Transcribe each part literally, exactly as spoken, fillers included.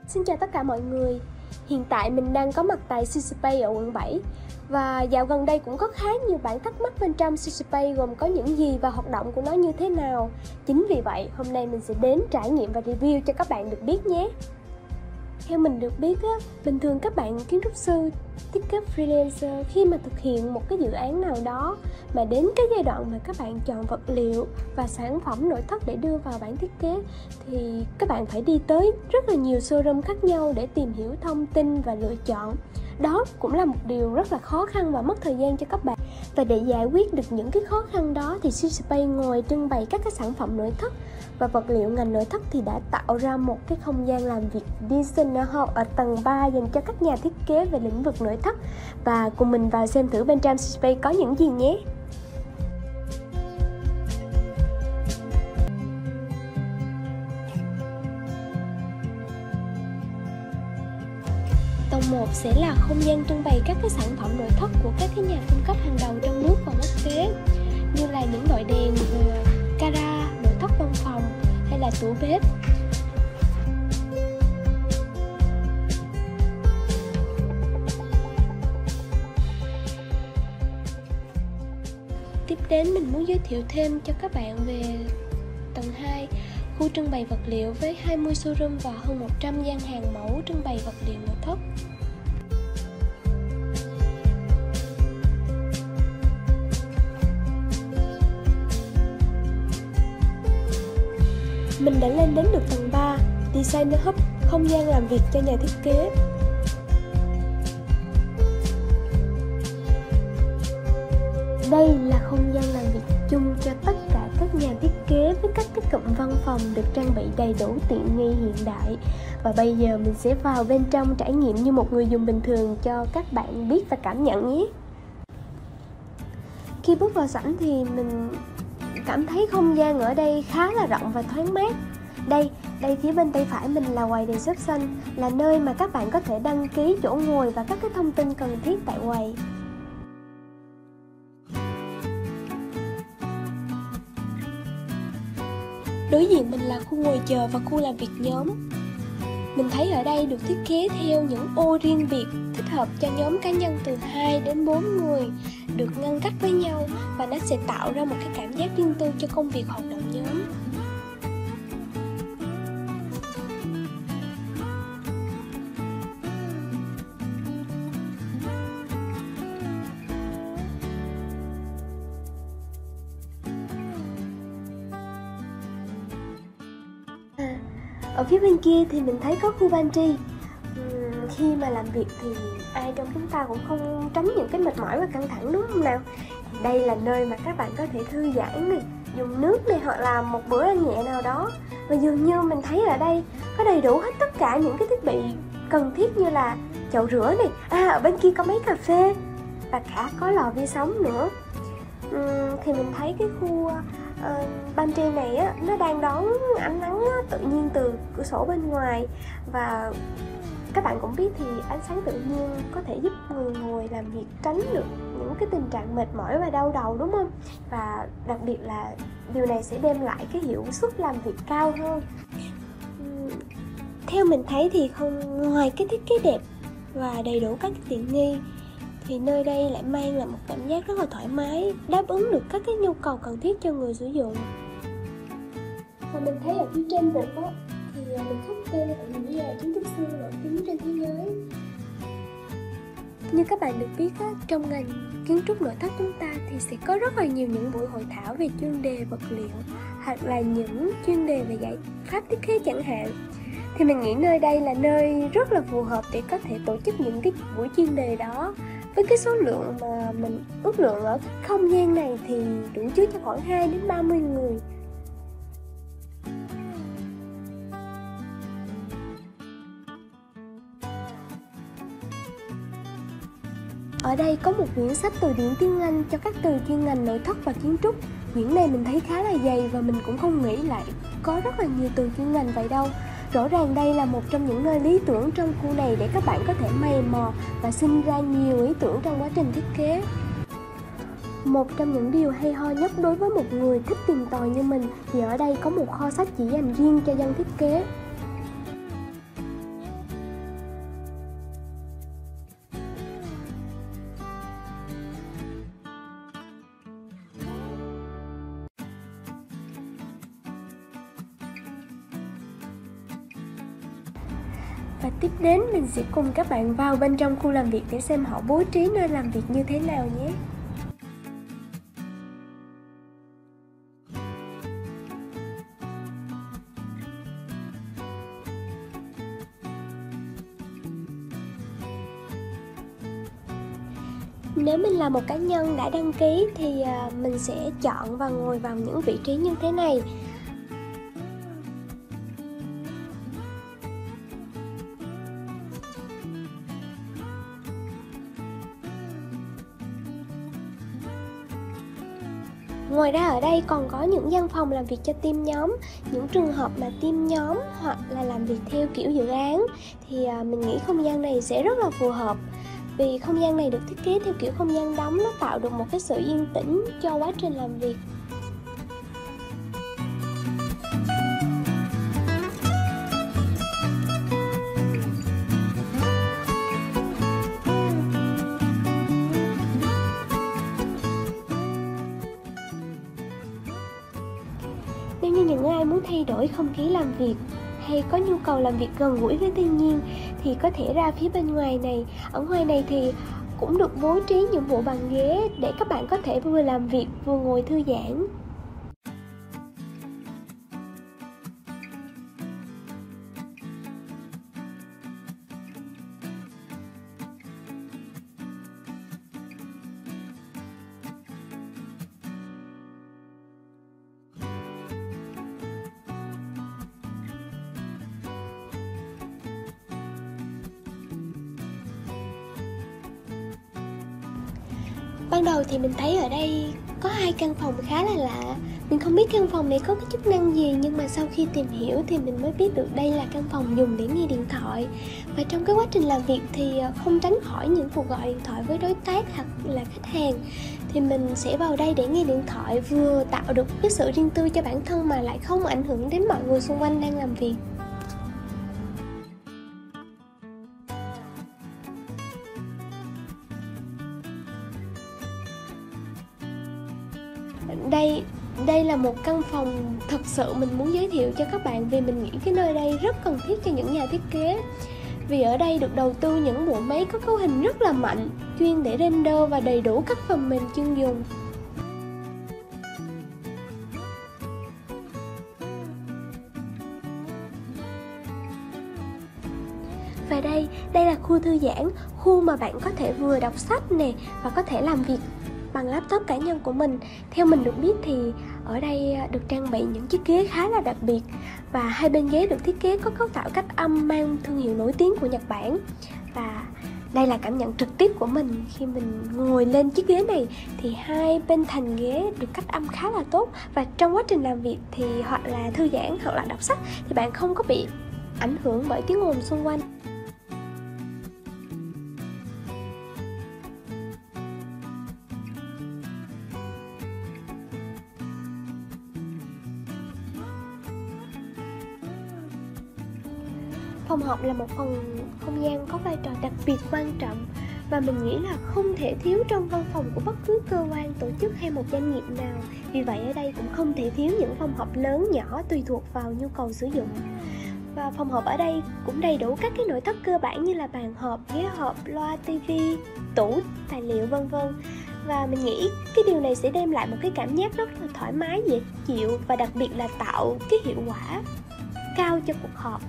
Xin chào tất cả mọi người. Hiện tại mình đang có mặt tại SushiPay ở quận bảy. Và dạo gần đây cũng có khá nhiều bạn thắc mắc bên trong SushiPay gồm có những gì và hoạt động của nó như thế nào. Chính vì vậy, hôm nay mình sẽ đến trải nghiệm và review cho các bạn được biết nhé. Theo mình được biết, á, bình thường các bạn kiến trúc sư, thiết kế freelancer khi mà thực hiện một cái dự án nào đó mà đến cái giai đoạn mà các bạn chọn vật liệu và sản phẩm nội thất để đưa vào bản thiết kế thì các bạn phải đi tới rất là nhiều showroom khác nhau để tìm hiểu thông tin và lựa chọn. Đó cũng là một điều rất là khó khăn và mất thời gian cho các bạn. Và để giải quyết được những cái khó khăn đó thì SushiPay ngoài trưng bày các cái sản phẩm nội thất và vật liệu ngành nội thất thì đã tạo ra một cái không gian làm việc Designer Hall ở tầng ba dành cho các nhà thiết kế về lĩnh vực nội thất. Và cùng mình vào xem thử bên trong SushiPay có những gì nhé. Tầng một sẽ là không gian trưng bày các cái sản phẩm nội thất của các cái nhà cung cấp hàng đầu trong nước và quốc tế, như là những loại đèn, cara, nội thất văn phòng hay là tủ bếp. Tiếp đến mình muốn giới thiệu thêm cho các bạn về tầng hai, khu trưng bày vật liệu với hai mươi showroom và hơn một trăm gian hàng mẫu trưng bày vật liệu nội thất. Mình đã lên đến được tầng ba, Designer Hub, không gian làm việc cho nhà thiết kế. Đây là không gian làm việc chung cho tất cả các nhà thiết kế với các cái cụm văn phòng được trang bị đầy đủ tiện nghi hiện đại. Và bây giờ mình sẽ vào bên trong trải nghiệm như một người dùng bình thường cho các bạn biết và cảm nhận nhé. Khi bước vào sảnh thì mình cảm thấy không gian ở đây khá là rộng và thoáng mát. Đây, đây phía bên tay phải mình là quầy reception, là nơi mà các bạn có thể đăng ký chỗ ngồi và các cái thông tin cần thiết tại quầy. Đối diện mình là khu ngồi chờ và khu làm việc nhóm. Mình thấy ở đây được thiết kế theo những ô riêng biệt, thích hợp cho nhóm cá nhân từ hai đến bốn người, được ngăn cách với nhau và nó sẽ tạo ra một cái cảm giác riêng tư cho công việc hoạt động nhóm. Ở phía bên kia thì mình thấy có khu pantry. uhm, Khi mà làm việc thì ai trong chúng ta cũng không tránh những cái mệt mỏi và căng thẳng, đúng không nào? Đây là nơi mà các bạn có thể thư giãn này, dùng nước này, hoặc là một bữa ăn nhẹ nào đó. Và dường như mình thấy ở đây có đầy đủ hết tất cả những cái thiết bị cần thiết như là chậu rửa này, à ở bên kia có máy cà phê và cả có lò vi sóng nữa. uhm, Thì mình thấy cái khu Uh, pantry này á, nó đang đón ánh nắng á, tự nhiên từ cửa sổ bên ngoài. Và các bạn cũng biết thì ánh sáng tự nhiên có thể giúp người ngồi làm việc tránh được những cái tình trạng mệt mỏi và đau đầu, đúng không? Và đặc biệt là điều này sẽ đem lại cái hiệu suất làm việc cao hơn. uhm, Theo mình thấy thì không ngoài cái thiết kế đẹp và đầy đủ các cái tiện nghi thì nơi đây lại mang lại một cảm giác rất là thoải mái, đáp ứng được các cái nhu cầu cần thiết cho người sử dụng. Và mình thấy ở phía trên bục á, thì mình khắc tên của những nhà kiến trúc sư nổi tiếng trên thế giới. Như các bạn được biết á, trong ngành kiến trúc nội thất chúng ta thì sẽ có rất là nhiều những buổi hội thảo về chuyên đề vật liệu hoặc là những chuyên đề về giải pháp thiết kế chẳng hạn. Thì mình nghĩ nơi đây là nơi rất là phù hợp để có thể tổ chức những cái buổi chuyên đề đó. Với cái số lượng mà mình ước lượng ở không gian này thì đủ chứa cho khoảng hai đến ba mươi người. Ở đây có một quyển sách từ điển tiếng Anh cho các từ chuyên ngành nội thất và kiến trúc. Quyển này mình thấy khá là dày và mình cũng không nghĩ lại có rất là nhiều từ chuyên ngành vậy đâu. Rõ ràng đây là một trong những nơi lý tưởng trong khu này để các bạn có thể mày mò và sinh ra nhiều ý tưởng trong quá trình thiết kế. Một trong những điều hay ho nhất đối với một người thích tìm tòi như mình thì ở đây có một kho sách chỉ dành riêng cho dân thiết kế. Và tiếp đến mình sẽ cùng các bạn vào bên trong khu làm việc để xem họ bố trí nơi làm việc như thế nào nhé. Nếu mình là một cá nhân đã đăng ký thì mình sẽ chọn và ngồi vào những vị trí như thế này. Ngoài ra ở đây còn có những văn phòng làm việc cho team nhóm. Những trường hợp mà team nhóm hoặc là làm việc theo kiểu dự án thì mình nghĩ không gian này sẽ rất là phù hợp. Vì không gian này được thiết kế theo kiểu không gian đóng, nó tạo được một cái sự yên tĩnh cho quá trình làm việc. Nếu như những ai muốn thay đổi không khí làm việc hay có nhu cầu làm việc gần gũi với thiên nhiên thì có thể ra phía bên ngoài này. Ở ngoài này thì cũng được bố trí những bộ bàn ghế để các bạn có thể vừa làm việc vừa ngồi thư giãn. Ban đầu thì mình thấy ở đây có hai căn phòng khá là lạ. Mình không biết căn phòng này có cái chức năng gì, nhưng mà sau khi tìm hiểu thì mình mới biết được đây là căn phòng dùng để nghe điện thoại. Và trong cái quá trình làm việc thì không tránh khỏi những cuộc gọi điện thoại với đối tác hoặc là khách hàng, thì mình sẽ vào đây để nghe điện thoại, vừa tạo được cái sự riêng tư cho bản thân mà lại không ảnh hưởng đến mọi người xung quanh đang làm việc. Đây, đây là một căn phòng thật sự mình muốn giới thiệu cho các bạn, vì mình nghĩ cái nơi đây rất cần thiết cho những nhà thiết kế. Vì ở đây được đầu tư những bộ máy có cấu hình rất là mạnh, chuyên để render và đầy đủ các phần mềm chuyên dùng. Và đây, đây là khu thư giãn, khu mà bạn có thể vừa đọc sách nè và có thể làm việc bằng laptop cá nhân của mình. Theo mình được biết thì ở đây được trang bị những chiếc ghế khá là đặc biệt, và hai bên ghế được thiết kế có cấu tạo cách âm mang thương hiệu nổi tiếng của Nhật Bản. Và đây là cảm nhận trực tiếp của mình khi mình ngồi lên chiếc ghế này, thì hai bên thành ghế được cách âm khá là tốt, và trong quá trình làm việc thì hoặc là thư giãn hoặc là đọc sách thì bạn không có bị ảnh hưởng bởi tiếng ồn xung quanh. Phòng họp là một phần không gian có vai trò đặc biệt quan trọng, và mình nghĩ là không thể thiếu trong văn phòng của bất cứ cơ quan, tổ chức hay một doanh nghiệp nào. Vì vậy ở đây cũng không thể thiếu những phòng họp lớn nhỏ tùy thuộc vào nhu cầu sử dụng. Và phòng họp ở đây cũng đầy đủ các cái nội thất cơ bản như là bàn họp, ghế họp, loa, tivi, tủ, tài liệu vân vân. Và mình nghĩ cái điều này sẽ đem lại một cái cảm giác rất là thoải mái, dễ chịu, và đặc biệt là tạo cái hiệu quả cao cho cuộc họp.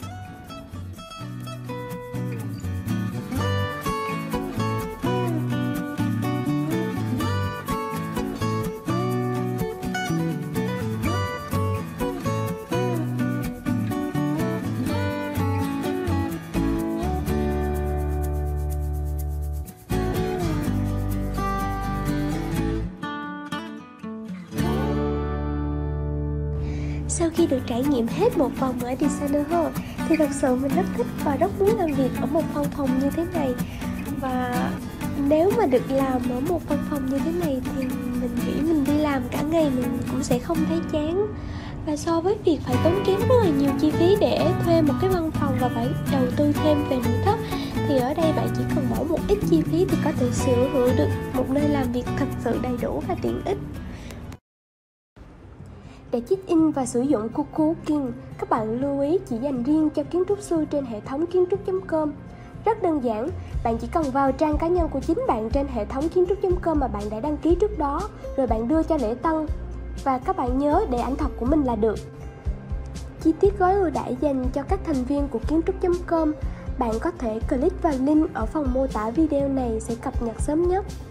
Sau khi được trải nghiệm hết một vòng ở Designer Hall thì thật sự mình rất thích và rất muốn làm việc ở một văn phòng như thế này. Và nếu mà được làm ở một văn phòng như thế này thì mình nghĩ mình đi làm cả ngày mình cũng sẽ không thấy chán. Và so với việc phải tốn kém rất là nhiều chi phí để thuê một cái văn phòng và phải đầu tư thêm về nội thất, thì ở đây bạn chỉ cần bỏ một ít chi phí thì có thể sở hữu được một nơi làm việc thật sự đầy đủ và tiện ích. Để check in và sử dụng CoCoWorking, các bạn lưu ý chỉ dành riêng cho kiến trúc sư trên hệ thống kiến trúc chấm com. Rất đơn giản, bạn chỉ cần vào trang cá nhân của chính bạn trên hệ thống kiến trúc chấm com mà bạn đã đăng ký trước đó, rồi bạn đưa cho lễ tân và các bạn nhớ để ảnh thật của mình là được. Chi tiết gói ưu đãi dành cho các thành viên của kiến trúc chấm com, bạn có thể click vào link ở phần mô tả video này sẽ cập nhật sớm nhất.